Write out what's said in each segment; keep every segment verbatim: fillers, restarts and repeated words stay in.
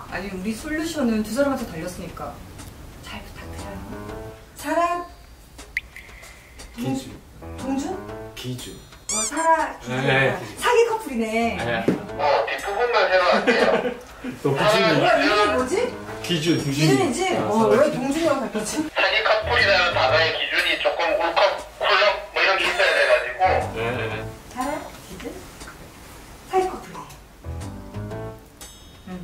아니 우리 솔루션은 두 사람한테 달렸으니까 잘 부탁드려요. 사랑. 기주. 동준? 기주. 어, 사라. 기주. 네. 사기 커플이네. 네. 어, 뒷부분만 새로 할게요. 또 뭐야, 이름이 뭐지? 기준. 기준이지? 아, 어, 왜 동준이라고 바뀌었지? 사기 커플이라는 단어의 기준이 조금 울컥, 쿨럭 뭐 이런 게 있어야 돼가지고. 네. 사라. 기준? 사기 커플이네. 응.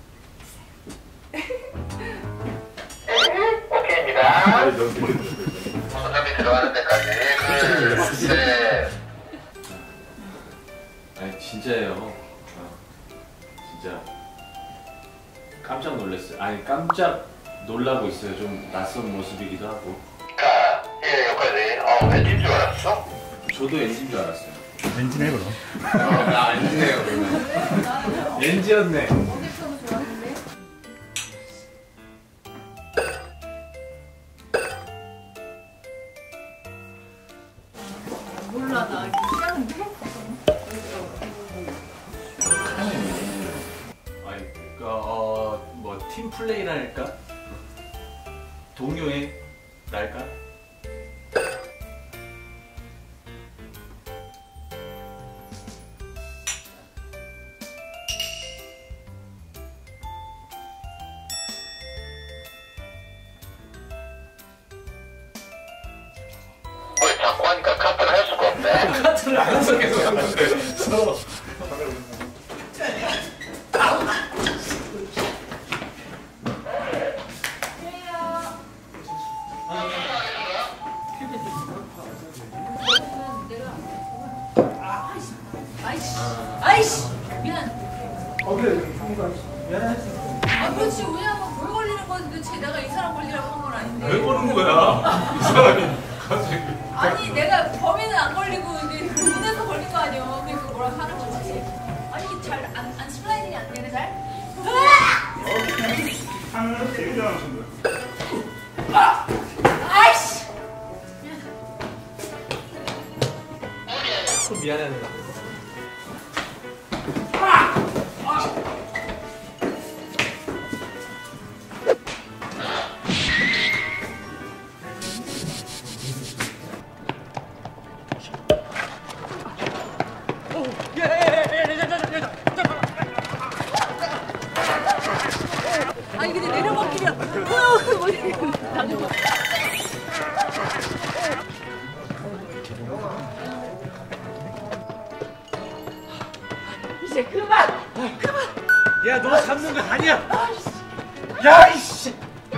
오케이입니다. 손잡이 들어가는 데까지. 그, 네. 아니 진짜예요. 아, 진짜 깜짝 놀랐어요. 아니 깜짝 놀라고 있어요. 좀 낯선 모습이기도 하고. 자, 예, 여기까지. 어, 엔진 줄 알았어? 저도 엔진 줄 알았어요. 엔진해 그럼. 어, 나 엔진이에요 그러면. 엔지였네. 몰라, 나 희한한데? 아니 그러니까 어, 뭐 팀플레이랄까? 동요의 날까? 뭘 자꾸 하니까 카트를 할 수가 없네. 카트를 안 해서 계속 하는데 아이씨! 미안. 어, 그래. 미안해. 아, 그렇지. 왜냐면 돌 걸리는 건데 쟤 내가 이 사람 걸리라고 한 건 아닌데. 왜 그러는 거야? 이 사람이 갑자기. 아니, 내가 범인은 안 걸리고 이제 눈에서 걸린 거 아니야. 그러니까 뭐라 하는 거지. 아니, 잘 안 안 슬라이딩이 안 되네, 잘? 하늘은 되게 잘하신 거예요. 아! 아이씨! 좀 미안해. 아니, 근데 내려먹기야. 이제 그만! 그만! 야, 너 잡는 거 아니야. 야, 이씨.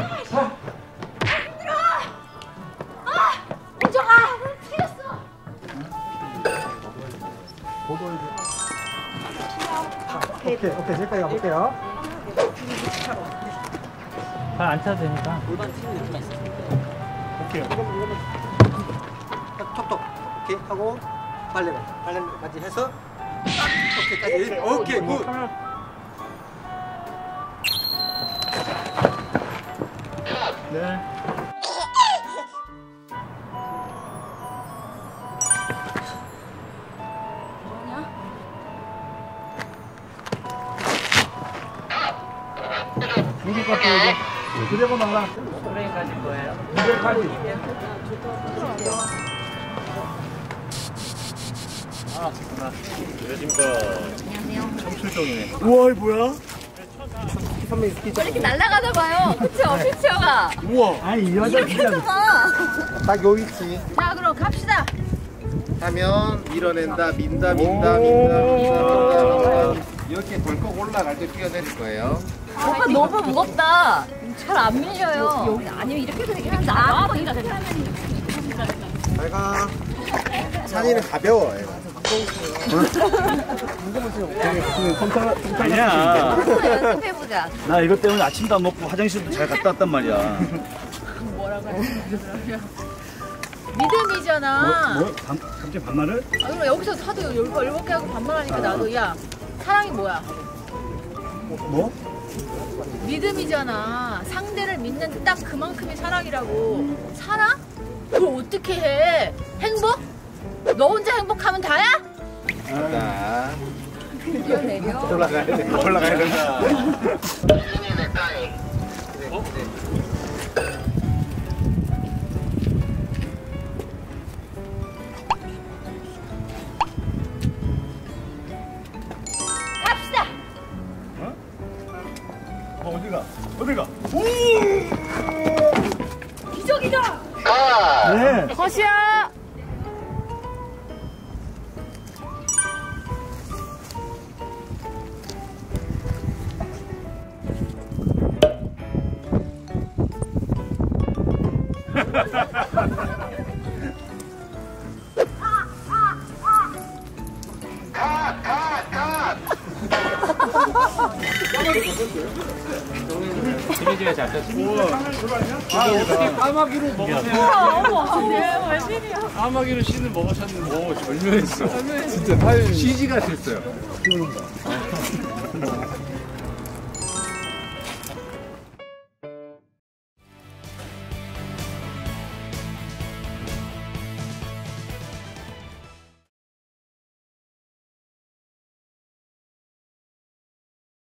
은정아! 틀렸어! 오케이, 오케이. 제까지 가볼게요. 발 안 차도 되니까. 오케이. 톡톡 오케이 하고 빨래 빨래까지 해서 오케이까지 오케이 굿. 네. 누구 같아 이제? 그대고 나가. 그래 가질 거예요. 이제까지. 아, 좋구나. 안녕하십니까. 안녕하세요. 청출동이네. 우와, 이 뭐야? 왜 이렇게 날아가나 봐요. 그쵸? 피치어가. 우와. 아니, 이 여자 이렇게 해봐. 딱 여기 있지. 자, 그럼 갑시다. 하면 밀어낸다 민다 민다 민다 민다 민다 이렇게 벌컥 올라갈 때 뛰어내릴 거예요. 오빠 너무 무겁다. 잘 안 밀려요. 여기 아니면 이렇게 해도 되겠다. 나와 보니까 되잖아. 내가 산이는 가벼워. 얘가. 아니야. 연습해보자. 나 이것 때문에 아침도 안 먹고 화장실도 잘 갔다 왔단 말이야. 뭐라고 하지? 믿음이잖아. 뭐? 뭐? 반, 갑자기 반말을? 아, 그럼 여기서 사도 열번 일곱 개 하고 반말하니까 나도 야 사랑이 뭐야? 뭐? 믿음이잖아. 상대를 믿는 딱 그만큼이 사랑이라고. 사랑? 그걸 어떻게 해? 행복? 너 혼자 행복하면 다야? 자, 내려. 올라가야 돼. 올라가야 된다. 기준이 넥타이. 갑시다. 어, 어디가? 어디가? 기적이다. 가! 네. 컷이야. 가! 가! 가! 시리즈에 잡혔습니다. 아, 어떻게 까마귀로 먹으세요? 어머, 웬일이야. 까마귀로 씨는 먹으셨는데. 오, 절묘했어. 진짜 타이밍. 씨지가 됐어요.